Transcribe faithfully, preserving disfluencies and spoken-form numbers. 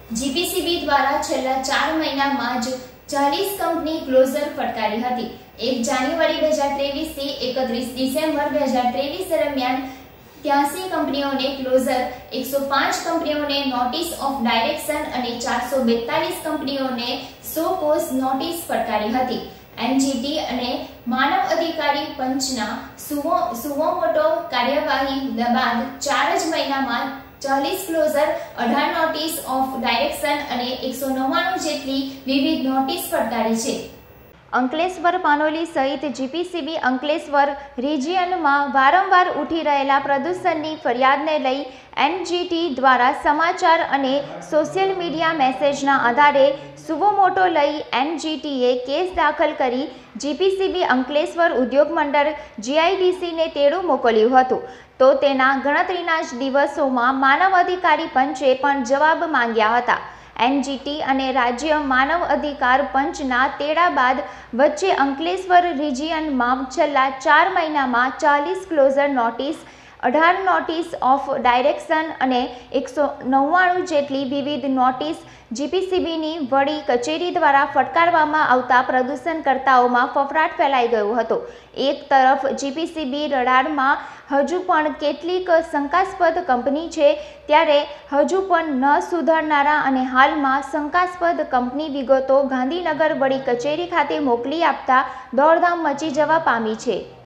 GPCB દ્વારા છેલ્લા ચાર મહિનામાં જ ચાલીસ કંપની ક્લોઝર ફટકારી હતી। એક જાન્યુઆરી બે હજાર ત્રેવીસ થી એકત્રીસ ડિસેમ્બર બે હજાર ત્રેવીસ દરમિયાન ત્યાસી કંપનીઓને ક્લોઝર, એકસો પાંચ કંપનીઓને નોટિસ ઓફ ડાયરેક્શન અને ચારસો બેતાલીસ કંપનીઓને સો કોઝ નોટિસ ફટકારી હતી। એનજીટી અને માનવ અધિકારી પંચના સુઓમોટો કાર્યવાહી બાદ ચાર જ મહિનામાં ચાલીસ ક્લોઝર, અઢાર નોટિસ ઓફ ડાયરેક્શન અને એકસો નવ્વાણું જેટલી વિવિધ નોટિસ ફટકારી છે। અંકલેશ્વર, પાનોલી સહિત જીપીસીબી અંકલેશ્વર રિજિયનમાં વારંવાર ઉઠી રહેલા પ્રદૂષણની ફરિયાદને લઈ એનજીટી દ્વારા સમાચાર અને સોશિયલ મીડિયા મેસેજના આધારે સુઓમોટો લઈ એનજીટીએ કેસ દાખલ કરી જીપીસીબી અંકલેશ્વર ઉદ્યોગ મંડળ જીઆઈડીસીને તેડું મોકલ્યું હતું। તો તેના ગણતરીના જ દિવસોમાં માનવ અધિકારી પંચે પણ જવાબ માંગ્યા હતા। એનજીટી અને રાજ્ય માનવ અધિકાર પંચના તેડા બાદ વચ્ચે અંકલેશ્વર રિજિયનમાં છેલ્લા ચાર મહિનામાં ચાલીસ ક્લોઝર નોટિસ, અઢાર નોટિસ ઓફ ડાયરેક્શન અને એકસો નવ્વાણું જેટલી વિવિધ નોટિસ જીપીસીબીની વડી કચેરી દ્વારા ફટકારવામાં આવતા પ્રદૂષણકર્તાઓમાં ફફડાટ ફેલાઈ ગયો હતો। એક તરફ જીપીસીબી રડારમાં હજુ પણ કેટલીક શંકાસ્પદ કંપની છે, ત્યારે હજુ પણ ન સુધરનારા અને હાલમાં શંકાસ્પદ કંપની વિગતો ગાંધીનગર વડી કચેરી ખાતે મોકલી આપતા દોડધામ મચી જવા પામી છે।